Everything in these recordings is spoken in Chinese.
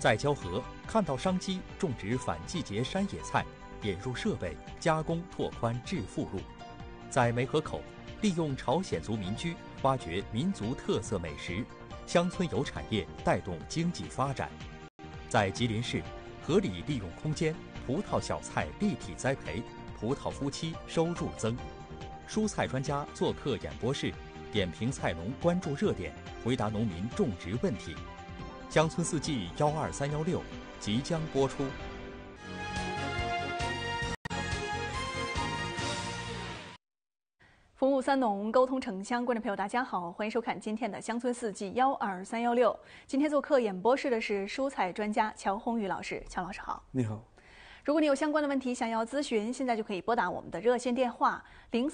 在蛟河看到商机，种植反季节山野菜，引入设备加工，拓宽致富路。在梅河口，利用朝鲜族民居，挖掘民族特色美食，乡村有产业带动经济发展。在吉林市，合理利用空间，葡萄小菜立体栽培，葡萄夫妻收入增。蔬菜专家做客演播室，点评菜农关注热点，回答农民种植问题。乡村四季12316即将播出。 服务三农，沟通城乡，观众朋友大家好，欢迎收看今天的乡村四季12316。今天做客演播室的是蔬菜专家乔宏宇老师，乔老师好。 你好。 如果你有相关的问题想要咨询，现在就可以拨打我们的热线电话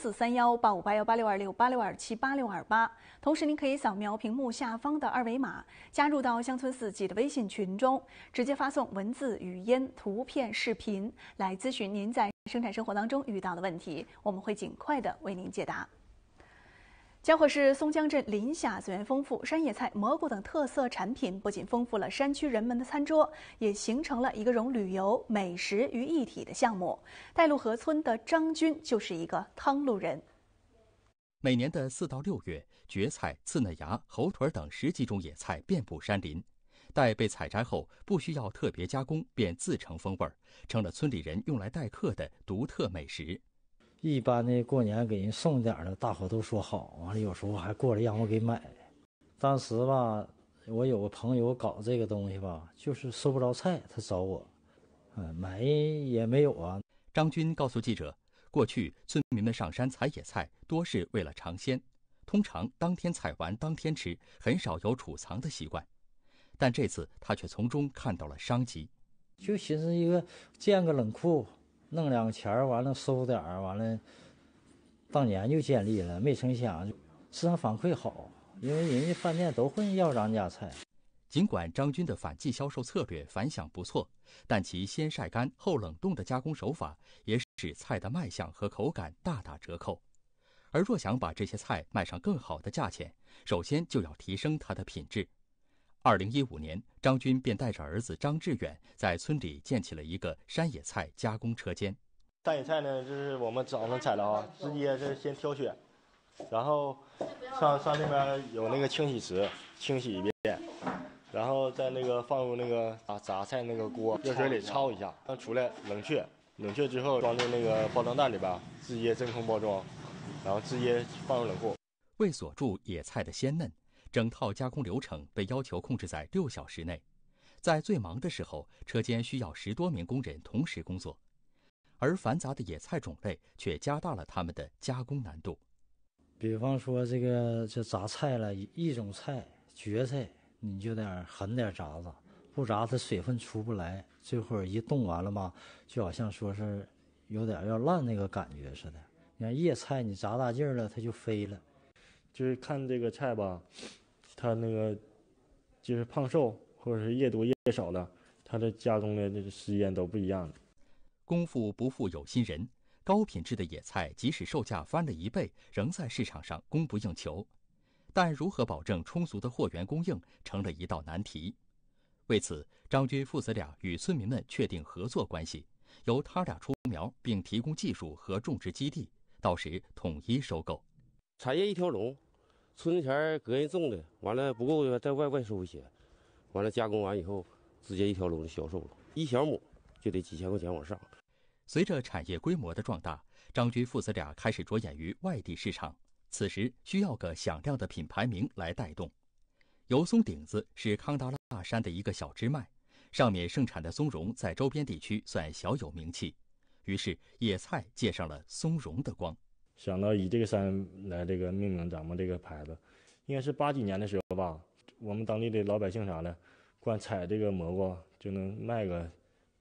043185818626278628，同时您可以扫描屏幕下方的二维码，加入到乡村四季的微信群中，直接发送文字、语音、图片、视频来咨询您在生产生活当中遇到的问题，我们会尽快的为您解答。蛟河市松江镇林下资源丰富，山野菜、蘑菇等特色产品不仅丰富了山区人们的餐桌，也形成了一个融旅游、美食于一体的项目。带路河村的张军就是一个汤路人。 每年的4到6月，蕨菜、刺嫩芽、猴腿等10几种野菜遍布山林，待被采摘后，不需要特别加工，便自成风味，成了村里人用来待客的独特美食。 一般的过年给人送点的，大伙都说好，完了有时候还过来让我给买。当时吧，我有个朋友搞这个东西吧，就是收不着菜，他找我，买也没有啊。 张军告诉记者，过去村民们上山采野菜多是为了尝鲜，通常当天采完当天吃，很少有储藏的习惯。但这次他却从中看到了商机， 就寻思一个建个冷库。弄2个钱完了收点完了，当年就建立了，没成想市场反馈好，因为人家饭店都会要咱家菜。 尽管张军的反季销售策略反响不错，但其先晒干后冷冻的加工手法也使菜的卖相和口感大打折扣。而若想把这些菜卖上更好的价钱，首先就要提升它的品质。2015年，张军便带着儿子张志远在村里建起了一个山野菜加工车间。 山野菜呢，就是我们早上采了啊，直接是先挑选，然后上那边有那个清洗池，清洗一遍，然后再那个放入那个杂菜那个锅，热水里焯一下，出来冷却之后装进那个包装袋里边，直接真空包装，然后直接放入冷库。 为锁住野菜的鲜嫩，整套加工流程被要求控制在6小时内，在最忙的时候，车间需要10多名工人同时工作，而繁杂的野菜种类却加大了他们的加工难度。 比方说这杂菜了，一种菜蕨菜，你就得狠点炸，不炸它水分出不来，这会儿一冻完了嘛，就好像说是有点要烂那个感觉似的。你看叶菜你炸大劲儿了，它就飞了。 就是看这个菜吧，它那个就是胖瘦或者是越多越少的，它的加工的这个时间都不一样的。 功夫不负有心人，高品质的野菜即使售价翻了1倍，仍在市场上供不应求。但如何保证充足的货源供应，成了一道难题。为此，张军父子俩与村民们确定合作关系，由他俩出苗，并提供技术和种植基地，到时统一收购。 产业一条龙，村前个人种的，完了不够在外收一些，完了加工完以后，直接一条龙的销售了，1小亩就得几千块钱往上。 随着产业规模的壮大，张军父子俩开始着眼于外地市场，此时需要个响亮的品牌名来带动。油松顶子是康达拉山的一个小支脉，上面盛产的松茸在周边地区算小有名气，于是野菜借上了松茸的光。 想到以这个山来这个命名咱们这个牌子，应该是80几年的时候吧，我们当地的老百姓啥的，光采这个蘑菇就能卖个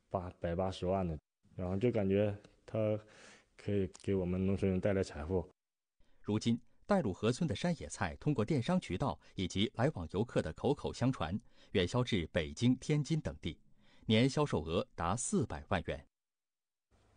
180万的，然后就感觉它可以给我们农村人带来财富。 如今，带路河村的山野菜通过电商渠道以及来往游客的口口相传，远销至北京、天津等地，年销售额达400万元。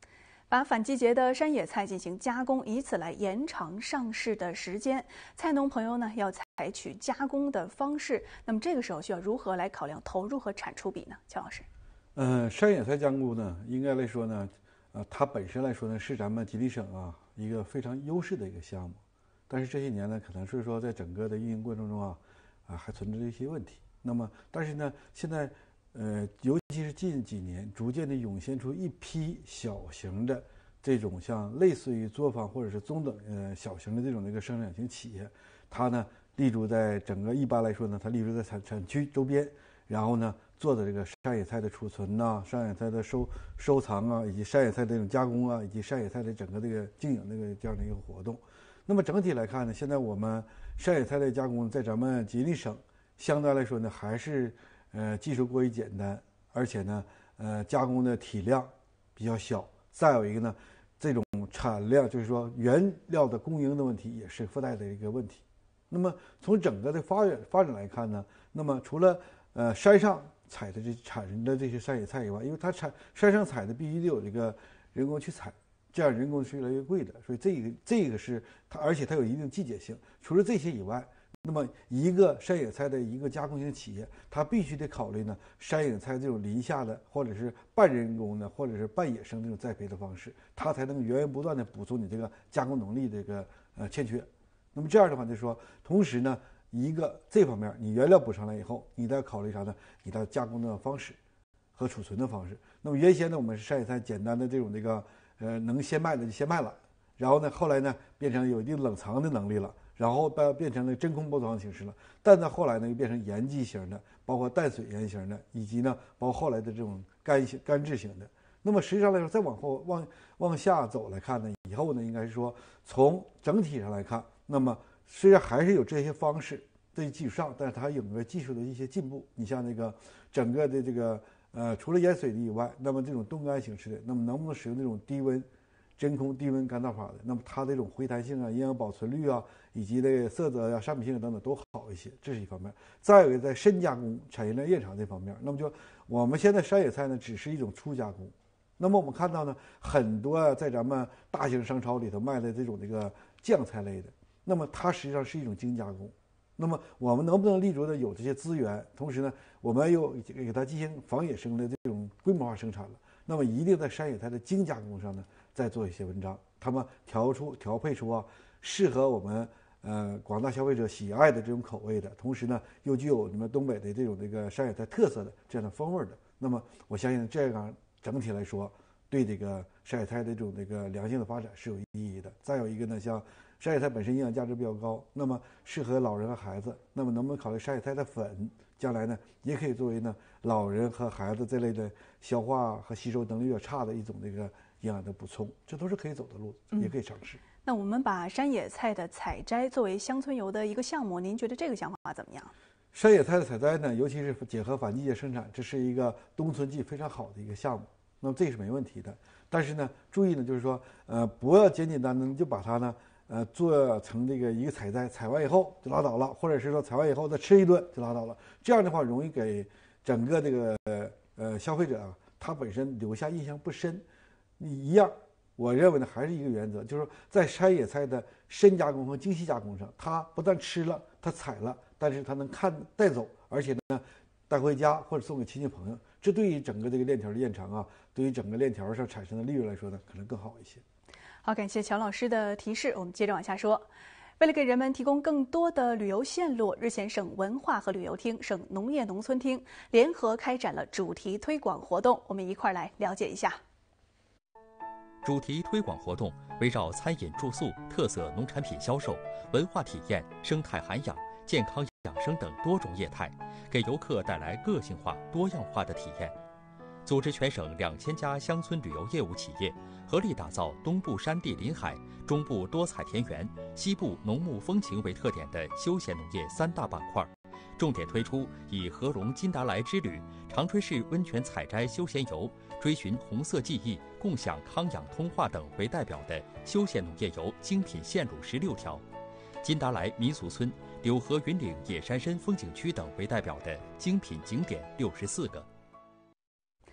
把反季节的山野菜进行加工，以此来延长上市的时间。菜农朋友呢，要采取加工的方式，那么这个时候需要如何来考量投入和产出比呢？乔老师， 山野菜加工呢，应该来说呢，它本身来说呢，是咱们吉林省一个非常优势的一个项目，但是这些年呢，可能是说在整个的运营过程中还存在着一些问题。那么，但是呢，现在尤其是近几年，逐渐的涌现出一批小型的这种像类似于作坊或者是中等小型的这种生产型企业，它呢立足在整个一般来说呢，它立足在产区周边，然后呢做的这个山野菜的储存山野菜的收藏以及山野菜的这种加工以及山野菜的整个这个经营这样的一个活动。那么整体来看呢，现在我们山野菜的加工在咱们吉林省相对来说呢，还是技术过于简单，而且呢，加工的体量比较小。再有一个呢，这种产量就是说原料的供应的问题也是附带的一个问题。那么从整个的发展来看呢，那么除了山上采的产生的这些山野菜以外，因为它山上采的必须得有这个人工去采，这样人工是越来越贵的，所以这个是它，而且它有一定季节性。除了这些以外，那么一个山野菜的一个加工型企业，它必须得考虑呢山野菜这种林下的或者是半人工的或者是半野生这种栽培的方式，它才能源源不断的补充你这个加工能力这个欠缺。那么这样的话就是说，同时呢，一个这方面你原料补上来以后，你再考虑啥呢？你的加工的方式和储存的方式。那么原先呢，我们是山野菜简单的这种能现卖的就现卖了，然后呢后来呢变成有一定冷藏的能力了。然后变成了真空包装形式了，但在后来呢又变成盐基型的，包括淡水盐型的，以及呢包括后来的这种干制型的。那么实际上来说，再往下走来看呢，以后呢应该是说从整体上来看，那么虽然还是有这些方式在基础上，但是它有个技术的一些进步。你像整个的这个除了盐水的以外，那么这种冻干形式的，那么能不能使用这种低温真空低温干燥法的，那么它这种回弹性营养保存率以及这个色泽商品性等等都好一些，这是一方面。再有一个在深加工产业链延长这方面，那么就我们现在山野菜呢只是一种初加工，那么我们看到呢很多在咱们大型商超里头卖的这种酱菜类的，那么它实际上是一种精加工。那么我们能不能立足的有这些资源，同时呢我们又给它进行仿野生的这种规模化生产了，那么一定在山野菜的精加工上呢再做一些文章，他们调配出适合我们广大消费者喜爱的这种口味的，同时呢又具有你们东北的这种山野菜特色的这样的风味的。那么我相信这样整体来说，对这个山野菜的这种良性的发展是有意义的。再有一个呢，像山野菜本身营养价值比较高，那么适合老人和孩子，那么能不能考虑山野菜的粉，将来呢也可以作为呢老人和孩子这类的消化和吸收能力比较差的一种营养的补充，这都是可以走的路，也可以尝试。 那我们把山野菜的采摘作为乡村游的一个项目，您觉得这个想法怎么样？ 山野菜的采摘呢，尤其是结合反季节生产，这是一个冬春季非常好的一个项目，那么这是没问题的。但是呢，注意呢，就是说，不要简简单单就把它呢，做成一个采摘，采完以后就拉倒了，或者是说采完以后再吃一顿就拉倒了，这样的话容易给整个消费者他本身留下印象不深。一样，我认为呢还是一个原则，就是说在山野菜的深加工和精细加工上，它不但吃了，它采了，但是它能带走，而且呢带回家或者送给亲戚朋友，这对于整个链条的延长对于整个链条上产生的利润来说呢，可能更好一些。 好，感谢乔老师的提示，我们接着往下说。为了给人们提供更多的旅游线路，日前省文化和旅游厅、省农业农村厅联合开展了主题推广活动，我们一块来了解一下。 主题推广活动围绕餐饮住宿、特色农产品销售、文化体验、生态涵养、健康养生等多种业态，给游客带来个性化、多样化的体验。组织全省2000家乡村旅游业务企业，合力打造东部山地临海、中部多彩田园、西部农牧风情为特点的休闲农业3大板块，重点推出以合隆金达莱之旅、长春市温泉采摘休闲游、追寻红色记忆、共享康养通化等为代表的休闲农业游精品线路16条，金达莱民俗村、柳河云岭野山参风景区等为代表的精品景点64个。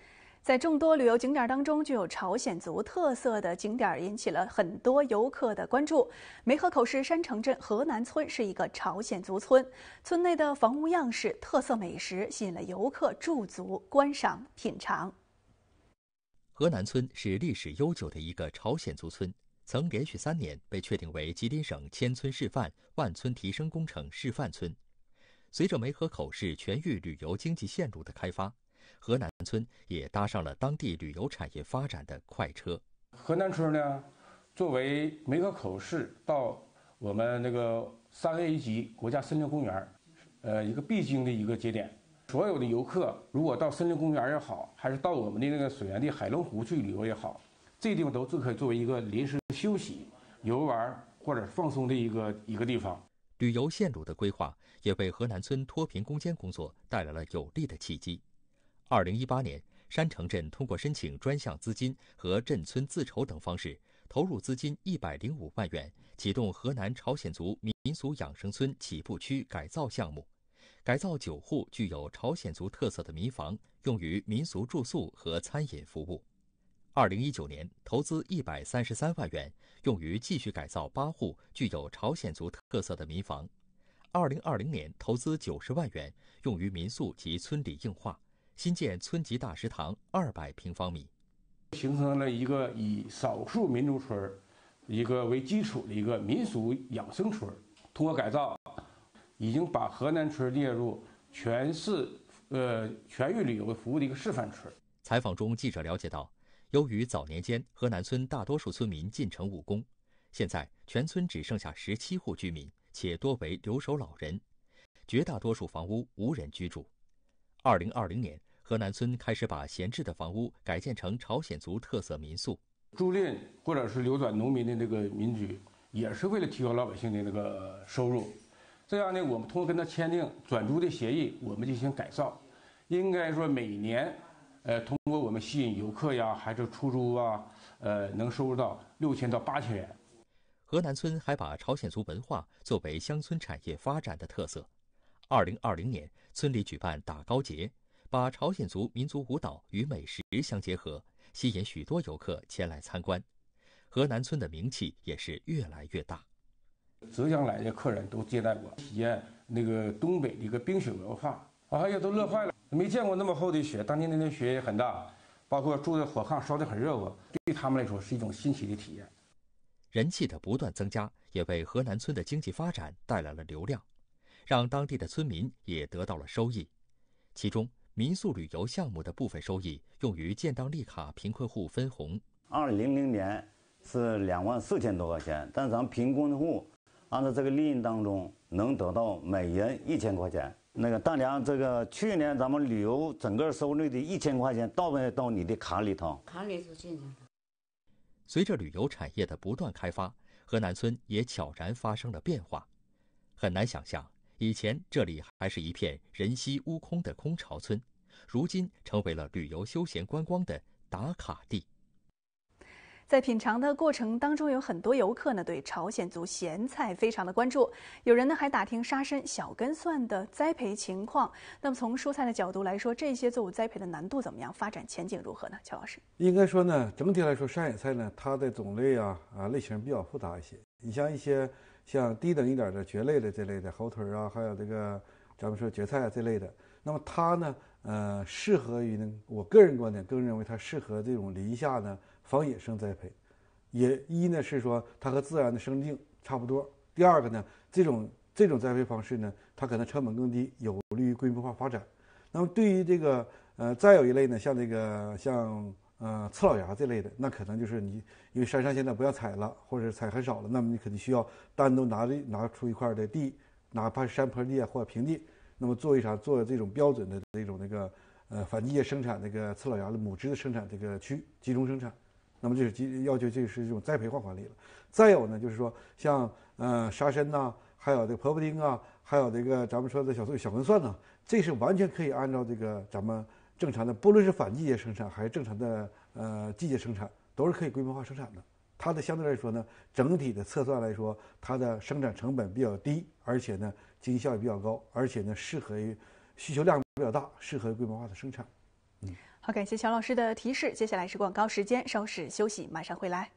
在众多旅游景点当中，具有朝鲜族特色的景点引起了很多游客的关注。梅河口市山城镇河南村是一个朝鲜族村，村内的房屋样式、特色美食吸引了游客驻足观赏品尝。 河南村是历史悠久的一个朝鲜族村，曾连续3年被确定为吉林省千村示范万村提升工程示范村。随着梅河口市全域旅游经济线路的开发，河南村也搭上了当地旅游产业发展的快车。 河南村呢，作为梅河口市到我们那个3A 一级国家森林公园，一个必经的一个节点。所有的游客如果到森林公园也好，还是到我们的那个水源地海龙湖去旅游也好，这地方都可以作为一个临时休息、游玩或者放松的一个地方。 旅游线路的规划也为河南村脱贫攻坚工作带来了有力的契机。2018年，山城镇通过申请专项资金和镇村自筹等方式，投入资金105万元，启动河南朝鲜族民俗养生村起步区改造项目，改造9户具有朝鲜族特色的民房，用于民俗住宿和餐饮服务。2019年，投资133万元，用于继续改造8户具有朝鲜族特色的民房。2020年，投资90万元，用于民宿及村里硬化，新建村级大食堂200平方米， 形成了一个以少数民族村一个为基础的一个民俗养生村。通过改造，已经把河南村列入全域旅游服务的一个示范村。 采访中，记者了解到，由于早年间河南村大多数村民进城务工，现在全村只剩下17户居民，且多为留守老人，绝大多数房屋无人居住。2020年，河南村开始把闲置的房屋改建成朝鲜族特色民宿。 租赁或者是流转农民的那个民居，也是为了提高老百姓的那个收入。这样呢，我们通过跟他签订转租的协议，我们进行改造。应该说每年，通过我们吸引游客呀，还是出租啊，能收入到6000到8000元。 河南村还把朝鲜族文化作为乡村产业发展的特色。2020年，村里举办打糕节，把朝鲜族民族舞蹈与美食相结合，吸引许多游客前来参观。河南村的名气也是越来越大。 浙江来的客人都接待过，体验那个东北的一个冰雪文化，哎呀，都乐坏了，没见过那么厚的雪，当天那雪也很大，包括住的火炕烧得很热乎，对他们来说是一种新奇的体验。 人气的不断增加，也为河南村的经济发展带来了流量，让当地的村民也得到了收益。其中，民宿旅游项目的部分收益用于建档立卡贫困户分红。 2000年是24000多块钱，但咱们贫困户按照这个利润当中能得到每人1000块钱。那个大梁，这个去年咱们旅游整个收入的1000块钱到没到你的卡里头？ 卡里头进去了。 随着旅游产业的不断开发，河南村也悄然发生了变化。很难想象，以前这里还是一片人稀屋空的空巢村，如今成为了旅游休闲观光的打卡地。 在品尝的过程当中，有很多游客呢对朝鲜族咸菜非常的关注，有人呢还打听沙参、小根蒜的栽培情况。那么从蔬菜的角度来说，这些作物栽培的难度怎么样？发展前景如何呢？乔老师， 应该说呢，整体来说，山野菜呢，它的种类类型比较复杂一些。你像一些像低等一点的蕨类的这类的猴腿啊，还有这个咱们说蕨菜这类的，那么它呢，适合于呢，我个人观点更认为它适合这种林下呢仿野生栽培。一呢是说它和自然的生境差不多，第二个呢，这种栽培方式呢，它可能成本更低，有利于规模化发展。那么对于这个再有一类呢，像刺老芽这类的，那可能就是你因为山上现在不要采了，或者采很少了，那么你肯定需要单独拿出一块的地，哪怕是山坡地或者平地，那么做这种标准的这种反季节生产这个刺老芽的母枝的生产这个集中生产。那么这是要求，这是这种栽培化管理了。再有呢，就是说像沙参呐，还有这个婆婆丁啊，还有这个咱们说的小根蒜呐，这是完全可以按照这个咱们正常的，不论是反季节生产还是正常的季节生产，都是可以规模化生产的。它的相对来说呢，整体的测算来说，它的生产成本比较低，而且呢经济效益比较高，而且呢适合于需求量比较大，适合于规模化的生产。 好，感谢乔老师的提示。接下来是广告时间，稍事休息，马上回来。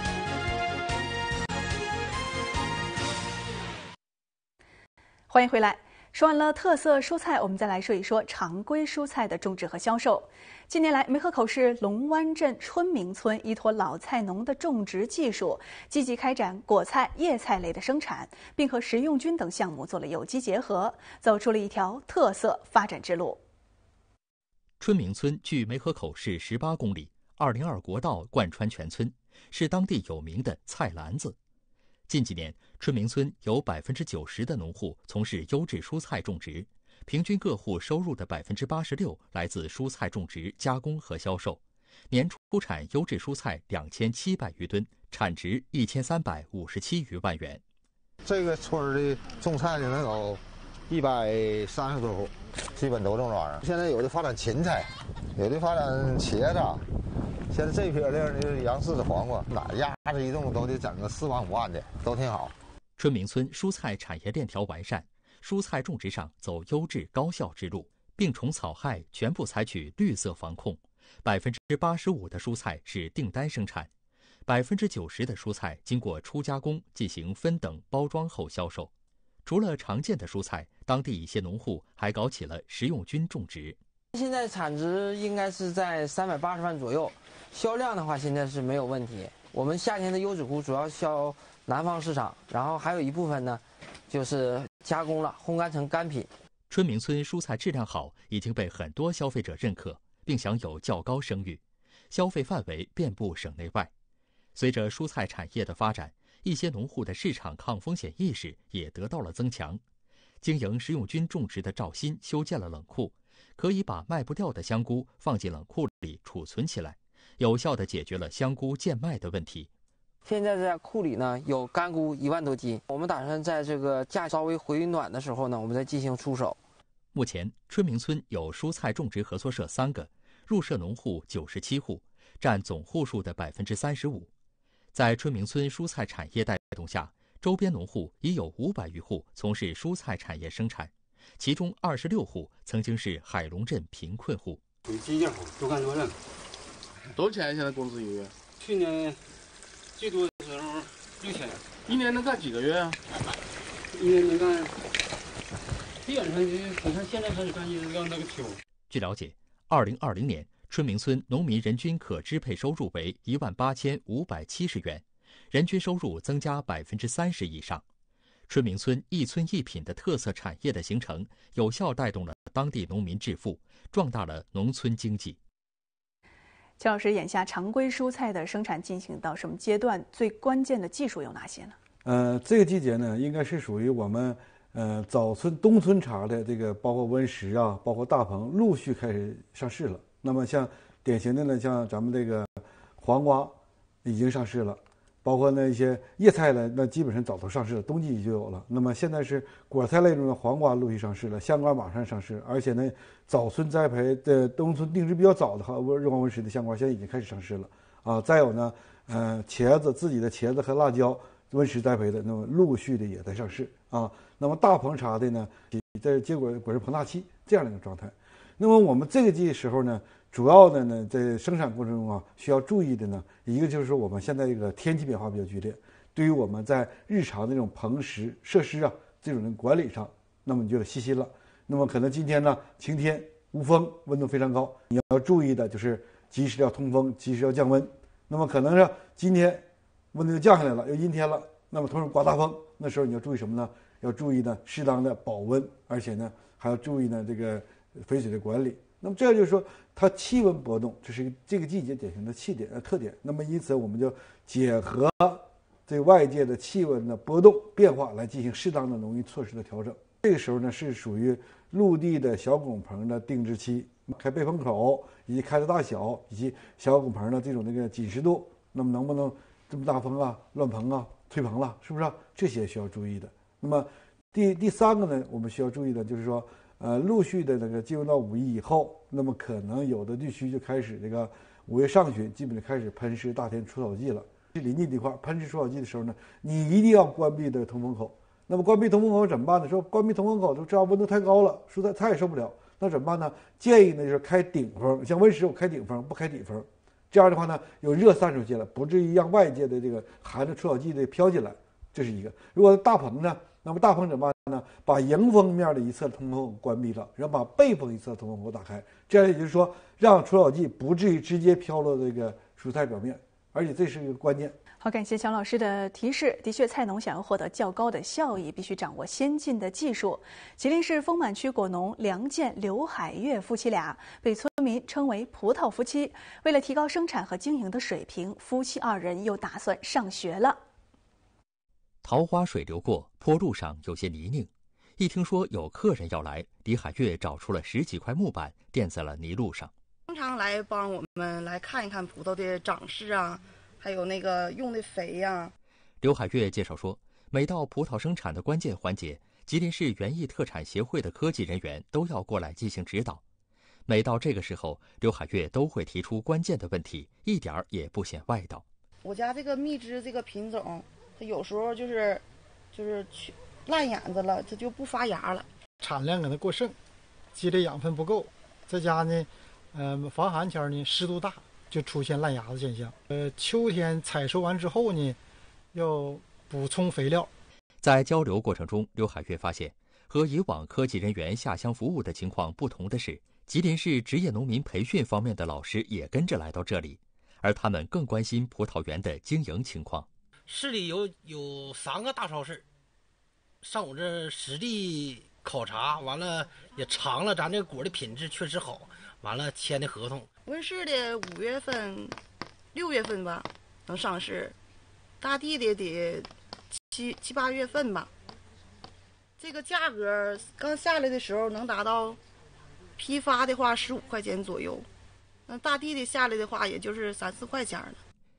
欢迎回来。说完了特色蔬菜，我们再来说一说常规蔬菜的种植和销售。近年来，梅河口市龙湾镇春明村依托老菜农的种植技术，积极开展果菜、叶菜类的生产，并和食用菌等项目做了有机结合，走出了一条特色发展之路。 春明村距梅河口市18公里，202国道贯穿全村，是当地有名的菜篮子。近几年，春明村有90%的农户从事优质蔬菜种植，平均各户收入的86%来自蔬菜种植、加工和销售，年出产优质蔬菜2700余吨，产值1357余万元。 这个村的种菜的能有130多户，基本都种这玩意儿。现在有的发展芹菜，有的发展茄子。现在这批的就是杨氏的黄瓜，哪压着一种都得整个4万5万的，都挺好。 春明村蔬菜产业链条完善，蔬菜种植上走优质高效之路，病虫草害全部采取绿色防控，85%的蔬菜是订单生产，90%的蔬菜经过初加工进行分等包装后销售。除了常见的蔬菜，当地一些农户还搞起了食用菌种植。 现在产值应该是在380万左右，销量的话现在是没有问题。我们夏天的优质菇主要销南方市场，然后还有一部分呢，就是加工了，烘干成干品。 春明村蔬菜质量好，已经被很多消费者认可，并享有较高声誉，消费范围遍布省内外。随着蔬菜产业的发展，一些农户的市场抗风险意识也得到了增强。经营食用菌种植的赵鑫修建了冷库，可以把卖不掉的香菇放进冷库里储存起来，有效地解决了香菇贱卖的问题。 现在在库里呢有干菇1万多斤，我们打算在这个价稍微回暖的时候呢，我们再进行出手。 目前，春明村有蔬菜种植合作社3个，入社农户97户，占总户数的35%。在春明村蔬菜产业带动下，周边农户已有500余户从事蔬菜产业生产，其中26户曾经是海龙镇贫困户。 属于基建户，都干多任。 多少钱现在工资一个月？ 去年最多的时候6000， 一年能干几个月啊？ 一年能干，基本上就是你看现在开始干一直干那个秋。 据了解，2020年春明村农民人均可支配收入为18570元，人均收入增加30%以上。春明村一村一品的特色产业的形成，有效带动了当地农民致富，壮大了农村经济。 乔老师，眼下常规蔬菜的生产进行到什么阶段？最关键的技术有哪些呢？ 这个季节呢，应该是属于我们早春、冬春茶的这个，包括温室啊，包括大棚陆续开始上市了。那么像典型的呢，像咱们这个黄瓜已经上市了。包括那些叶菜呢，那基本上早都上市了，冬季就有了。那么现在是果菜类中的黄瓜陆续上市了，香瓜马上上市，而且呢，早春栽培的、冬春定植比较早的日光温室的香瓜，现在已经开始上市了啊。再有呢，茄子自己的茄子和辣椒温室栽培的，那么陆续的也在上市啊。那么大棚茶的呢，在结果实膨大期这样的一个状态。那么我们这个季时候呢，主要的呢，在生产过程中啊，需要注意的呢，一个就是说我们现在这个天气变化比较剧烈，对于我们在日常的这种棚食设施啊这种的管理上，那么你就得细心了。那么可能今天呢晴天无风，温度非常高，你要注意的就是及时要通风，及时要降温。那么可能是今天温度降下来了，又阴天了，那么同时刮大风，那时候你要注意什么呢？要注意呢适当的保温，而且呢还要注意呢这个肥水的管理。那么这样就是说，它气温波动，这是这个季节典型的特点。那么因此，我们就结合这外界的气温的波动变化来进行适当的农业措施的调整。这个时候呢，是属于陆地的小拱棚的定制期，开背风口以及开的大小以及小拱棚的这种那个紧实度，那么能不能这么大风啊、乱棚啊、吹棚了，是不是？这些需要注意的。那么第三个呢，我们需要注意的就是说。陆续的那个进入到5月以后，那么可能有的地区就开始这个5月上旬，基本就开始喷施大田除草剂了。临近地块喷施除草剂的时候呢，你一定要关闭的通风口。那么关闭通风口怎么办呢？说关闭通风口，这样温度太高了，蔬菜它也受不了， 那怎么办呢？建议呢就是开顶风，像温室我开顶风不开底风，这样的话呢有热散出去了，不至于让外界的这个含着除草剂的飘进来，这是一个。如果大棚呢，那么大棚怎么办呢？把迎风面的一侧通风口关闭了，然后把背风一侧通风口打开，这样也就是说让除草剂不至于直接飘落这个蔬菜表面，而且这是一个关键。 好，感谢蒋老师的提示。的确，菜农想要获得较高的效益，必须掌握先进的技术。吉林市丰满区果农梁建、刘海月夫妻俩被村民称为“葡萄夫妻”。为了提高生产和经营的水平，夫妻二人又打算上学了。 桃花水流过，坡路上有些泥泞。一听说有客人要来，李海月找出了10几块木板，垫在了泥路上。 经常来帮我们来看一看葡萄的长势啊。还有那个用的肥呀。 刘海月介绍说，每到葡萄生产的关键环节，吉林市园艺特产协会的科技人员都要过来进行指导。每到这个时候，刘海月都会提出关键的问题，一点儿也不显外道。 我家这个蜜汁这个品种，它有时候就是烂眼子了，它就不发芽了。 产量可能过剩，积累养分不够，再加呢，防寒天呢湿度大。就出现烂芽子现象。秋天采收完之后呢，要补充肥料。 在交流过程中，刘海月发现，和以往科技人员下乡服务的情况不同的是，吉林市职业农民培训方面的老师也跟着来到这里，而他们更关心葡萄园的经营情况。 市里有3个大超市，上我这实地考察，完了也尝了咱这果的品质确实好，完了签的合同。 温室的5月份、6月份吧能上市，大地的得7、8月份吧。这个价格刚下来的时候能达到批发的话15块钱左右，那大地的下来的话也就是3、4块钱了。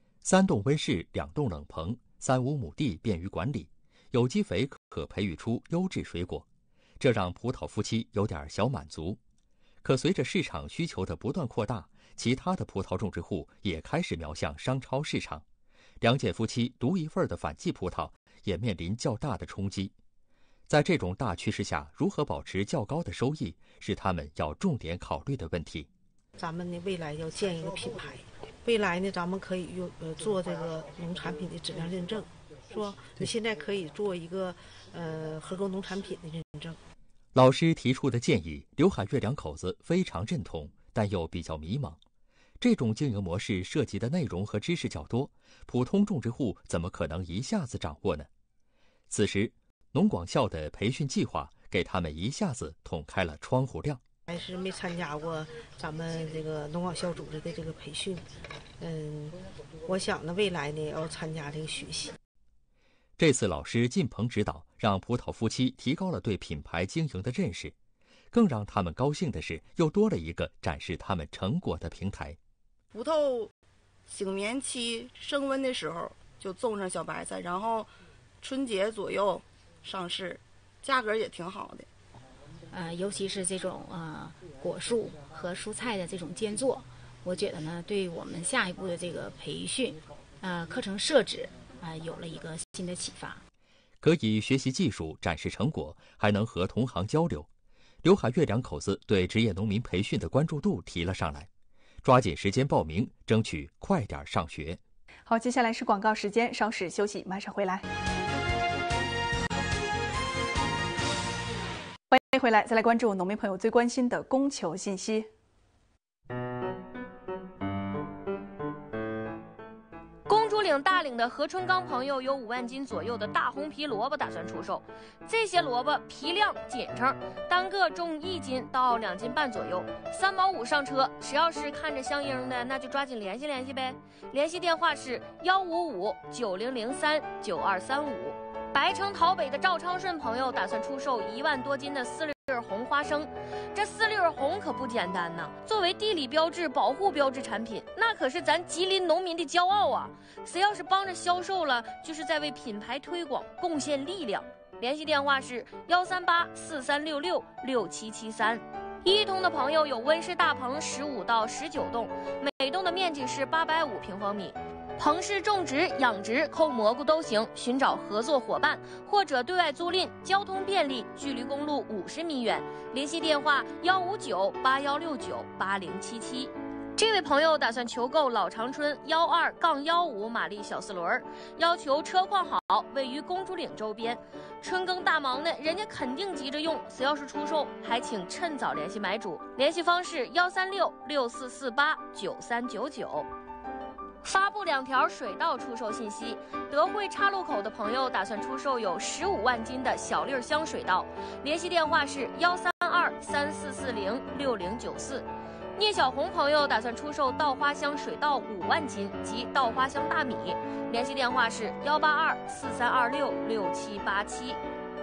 3栋温室，2栋冷棚，3、5亩地便于管理，有机肥可培育出优质水果，这让葡萄夫妻有点小满足。可随着市场需求的不断扩大，其他的葡萄种植户也开始瞄向商超市场。梁建夫妻独一份的反季葡萄也面临较大的冲击。在这种大趋势下，如何保持较高的收益，是他们要重点考虑的问题。 咱们呢，未来要建一个品牌，未来呢，咱们可以做这个农产品的质量认证，说你现在可以做一个合格农产品的认证。 老师提出的建议，刘海月两口子非常认同，但又比较迷茫。这种经营模式涉及的内容和知识较多，普通种植户怎么可能一下子掌握呢？此时，农广校的培训计划给他们一下子捅开了窗户亮。 还是没参加过咱们这个农广校组织的这个培训，我想呢，未来呢要参加这个学习。 这次老师进棚指导，让葡萄夫妻提高了对品牌经营的认识，更让他们高兴的是，又多了一个展示他们成果的平台。 葡萄醒棉期升温的时候就种上小白菜，然后春节左右上市，价格也挺好的。 尤其是这种果树和蔬菜的这种间作，我觉得呢，对我们下一步的这个培训，课程设置有了一个新的启发。 可以学习技术，展示成果，还能和同行交流。刘海月两口子对职业农民培训的关注度提了上来，抓紧时间报名，争取快点上学。 好，接下来是广告时间，稍事休息，马上回来。欢迎回来，再来关注农民朋友最关心的供求信息。 公主岭大岭的何春刚朋友有5万斤左右的大红皮萝卜打算出售，这些萝卜皮亮紧称，单个重1斤到2斤半左右，3毛5上车。谁要是看着相应的，那就抓紧联系联系呗。联系电话是155-9003-9235。白城桃北的赵昌顺朋友打算出售1万多斤的4粒红花生，这4粒红可不简单呐！作为地理标志、保护标志产品，那可是咱吉林农民的骄傲啊！谁要是帮着销售了，就是在为品牌推广贡献力量。联系电话是138-4366-6773。一通的朋友有温室大棚15到19栋，每栋的面积是850平方米。 棚式种植、养殖、抠蘑菇都行，寻找合作伙伴或者对外租赁，交通便利，距离公路50米远。联系电话15981698077。这位朋友打算求购老长春12-15马力小4轮，要求车况好，位于公主岭周边。春耕大忙呢，人家肯定急着用，谁要是出售，还请趁早联系买主。联系方式13664489399。发布2条水稻出售信息。德惠岔路口的朋友打算出售有15万斤的小粒香水稻，联系电话是13234406094。聂小红朋友打算出售稻花香水稻5万斤及稻花香大米，联系电话是18243266787。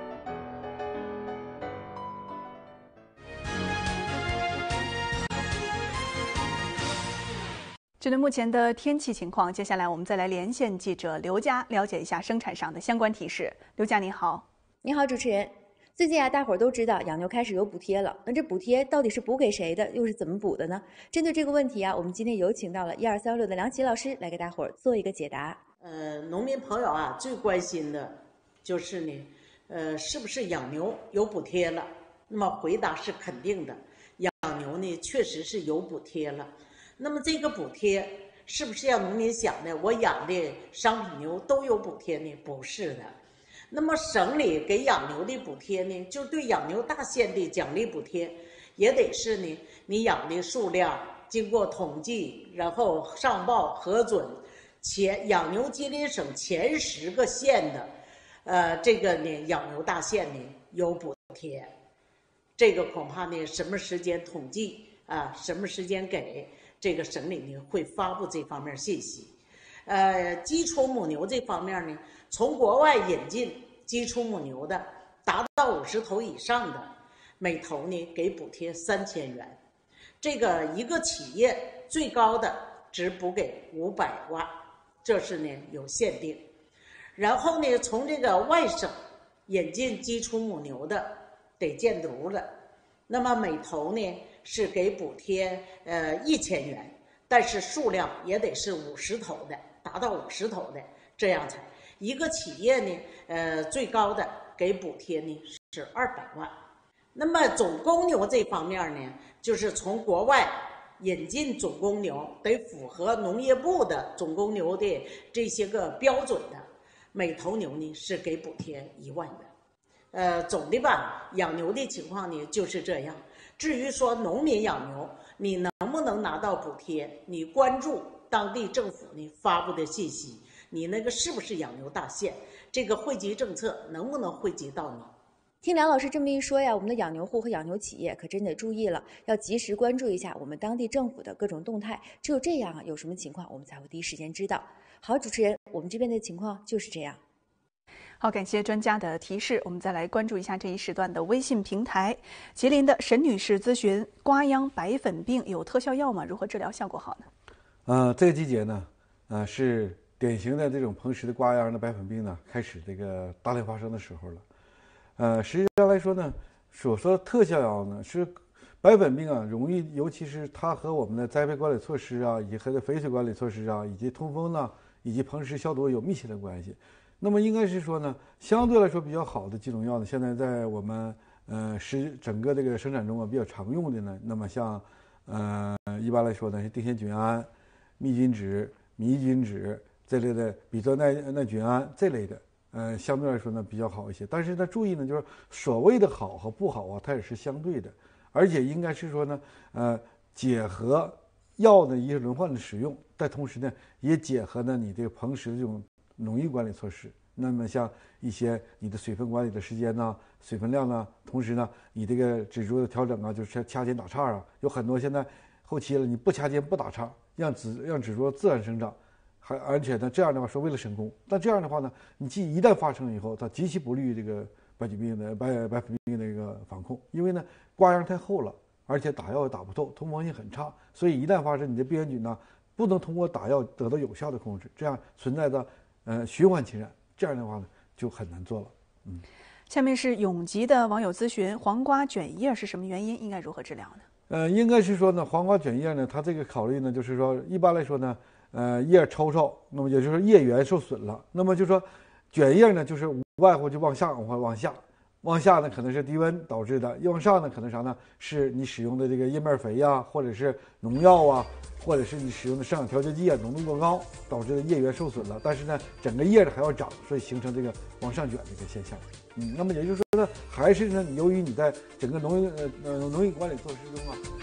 针对目前的天气情况，接下来我们再来连线记者刘佳，了解一下生产上的相关提示。刘佳，你好。 你好，主持人。最近大伙儿都知道养牛开始有补贴了，那这补贴到底是补给谁的，又是怎么补的呢？针对这个问题我们今天有请到了1236的梁琦老师来给大伙儿做一个解答。 农民朋友最关心的就是呢，是不是养牛有补贴了？那么回答是肯定的，养牛呢确实是有补贴了。那么这个补贴是不是像农民想的，我养的商品牛都有补贴呢？不是的。那么省里给养牛的补贴呢，就对养牛大县的奖励补贴，也得是呢你养的数量经过统计，然后上报核准，养牛吉林省前10个县的，这个呢养牛大县呢有补贴。这个恐怕呢什么时间统计什么时间给这个省里呢会发布这方面信息。基础母牛这方面呢，从国外引进基础母牛的，达到50头以上的，每头呢给补贴3000元。这个一个企业最高的只补给500万，这是呢有限定。然后呢，从这个外省引进基础母牛的，得建犊的，那么每头呢是给补贴1000元，但是数量也得是50头的。达到50头的，这样才一个企业呢，最高的给补贴呢是200万。那么种公牛这方面呢，就是从国外引进种公牛，得符合农业部的种公牛的这些个标准的，每头牛呢是给补贴1万元。总的吧，养牛的情况呢就是这样。至于说农民养牛，你能不能拿到补贴，你关注当地政府呢发布的信息，你那个是不是养牛大县，这个惠及政策能不能惠及到你？ 听梁老师这么一说我们的养牛户和养牛企业可真得注意了，要及时关注一下我们当地政府的各种动态，只有这样有什么情况我们才会第一时间知道。好，主持人，我们这边的情况就是这样。 好，感谢专家的提示。我们再来关注一下这一时段的微信平台。吉林的沈女士咨询：瓜秧白粉病有特效药吗？如何治疗效果好呢？ 这个季节呢，是典型的这种棚实的瓜秧的白粉病呢开始这个大量发生的时候了。实际上来说呢，所说的特效药呢是白粉病容易，尤其是它和我们的栽培管理措施以及和肥水管理措施以及通风呢，以及棚实消毒有密切的关系。那么应该是说呢，相对来说比较好的几种药呢，现在在我们整个这个生产中比较常用的呢，那么像一般来说呢是丁酰菌胺、密菌酯、迷菌酯这类的，比作耐菌胺这类的，相对来说呢比较好一些。但是呢，注意呢，就是所谓的好和不好它也是相对的，而且应该是说呢，结合药的一些轮换的使用，但同时呢也结合呢你这个棚实的这种农业管理措施。那么像一些你的水分管理的时间水分量同时呢你这个植株的调整就是掐尖打杈有很多现在后期了你不掐尖不打杈，让植株自然生长，而且呢这样的话是为了省工。但这样的话呢，你一旦发生以后，它极其不利于这个白菌病的白粉病的一个防控，因为呢瓜秧太厚了，而且打药也打不透，通风性很差，所以一旦发生，你的病原菌不能通过打药得到有效的控制，这样存在的循环侵染，这样的话呢就很难做了。 下面是永吉的网友咨询：黄瓜卷叶是什么原因？应该如何治疗呢？ 应该是说呢，黄瓜卷叶呢，它这个考虑呢，就是说一般来说呢， 叶抽抽，那么也就是叶缘受损了。那么就说卷叶呢，就是无外乎就往下往下呢可能是低温导致的，往上呢可能啥呢？是你使用的这个叶面肥呀，或者是农药啊，或者是你使用的生长调节剂啊浓度过高导致的叶缘受损了。但是呢，整个叶子还要长，所以形成这个往上卷的一个现象。那么也就是说呢，还是呢，由于你在整个农业管理措施中啊。